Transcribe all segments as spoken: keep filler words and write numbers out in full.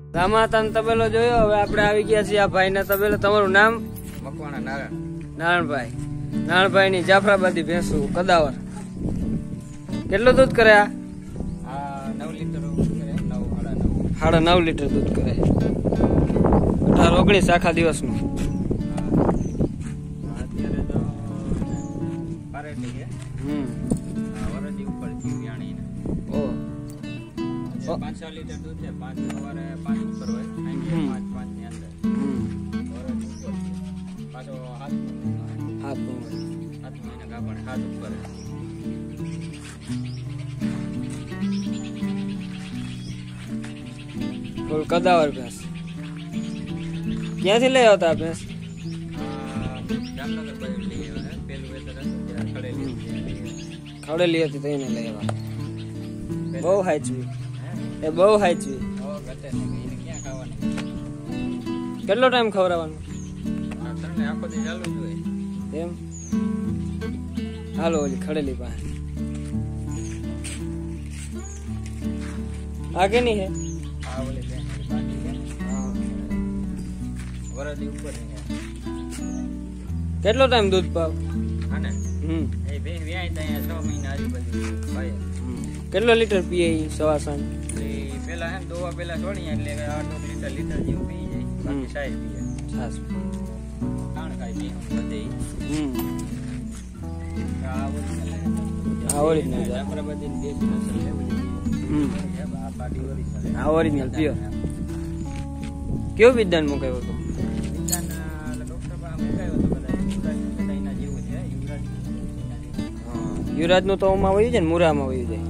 રામાતા તબેલો જોયો. હવે આપણે આવી ગયા છીએ આ ભાઈ ના તબેલો. તમારું નામ? મકવાણા નારાયણ. નારાયણભાઈ. નારાયણભાઈ ની જાફરાબાદી ભેંસું કદાવર. કેટલું દૂધ કરે આ? નવ લીટર નવ સાડા નવ લીટર દૂધ કરે. અઢાર ઓગણીસ આખા દિવસ નું. અત્યારે તો પારેલી છે. હમ વરદી ઉપર જીવ્યાણી ઓ પાંચ છ લીટર દૂધ છે. પાંચ સવારે પાંચ ઉપર હોય, પાંચ પાંચ ની અંદર વરદી ઉપર. પાછો હાથ હાથ હાથ મહિના ગાભણ હાથ ઉપર. ફૂલ કદાવર ભેંસ. ક્યાંથી લઈ આવતા ભેંસ? જામનગર બાજુ લઈ આવ્યા. પેલું વેતર હતું ખડેલી ખવડેલી હતી તો એને લઈ આવ્યા. બહુ હાચવી. એ બહુ હાચવી. ક્યાં ખાવાની? કેટલો ટાઈમ ખવડાવવાનું? આખો દી ચાલુ જ હોય એમ. હાલો ઓલી ખડેલી પાસે. આ કેની હે? આ ઓલી બેન વરદી ઉપર. કેટલો ટાઈમ દૂધ પાવ? હા હમ એ બે વ્યાય ત્યાં છ મહિના આજુબાજુ ભાઈ. કેટલો લીટર પીએ ઈ સવા સાંજ? એ પેલા હે દોવા પેલા છોડી એટલે આઠ લીટર લીટર જેવું પી જાય. બાકી સાહેબ પીએ. છાસ. ખાણ ખાઈ પી બધે. હમ આ ઓરિજિનલ આ ઓરિજિનલ જાફરાબાદી ની દેશી નસલ લેવી. હમ આ પાટી ઓરિજિનલ. આ ઓરિજિનલ પીઓ. કેવું વિધાન મુકાયો હતો? વિધાન ડોક્ટર બા મુકાયો હતો. બધા યુવરાજ બધાના જેવું છે. યુવરાજ યુવરાજ નું તો ઓમાં વયું છે ને મુરામાં વયું જાય.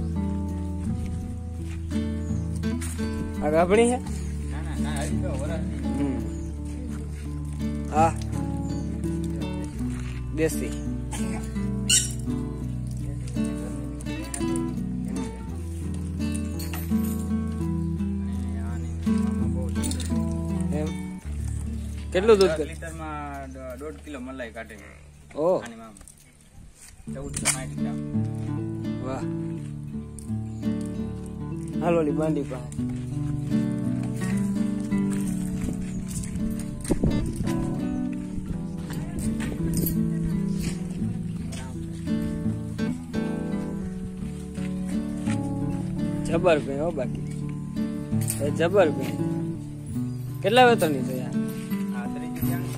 આ ગાભણી છે? ના ના ના હજી તો વરસ. હમ હા દેશી. એમ કેટલું દૂધ કરે? લીટરમાં દોઢ કિલો મલાઈ કાઢે છે. ઓ આની મામ ચૌદસો સાઠ ગ્રામ. વાહ. હાલો ઓલી બાંડી પાસે. જબર પે હો બાકી એ જબર પે. કેટલા વેતન ની થયા? આ ત્રીજી જાણ.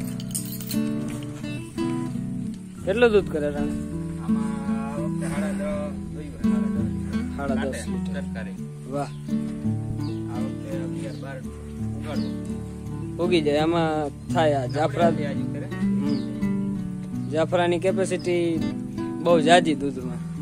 કેટલું દૂધ કરે રાણે? આમાં વખતે સાડા દસ જોઈ સાડા દસ સાડા દસ લીટર. સરકારી. વાહ. આ વખતે અગિયાર બાર ઉગાડવું ઉગી જાય આમાં થાય. આ જાફરા આજે કરે. હમ જાફરાની કેપેસિટી બહુ જાજી દૂધમાં.